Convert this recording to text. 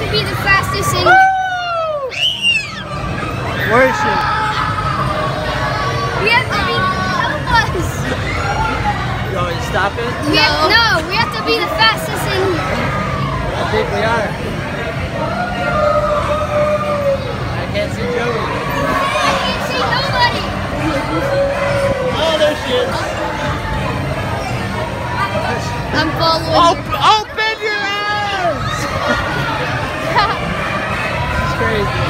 be the fastest in here. Where is she? We have to be, help us. You want me to stop it? No, we have to be the fastest in here. I think we are. I can't see Joey. I can't see nobody. Oh, there she is. I'm following you. Open your eyes! It's crazy.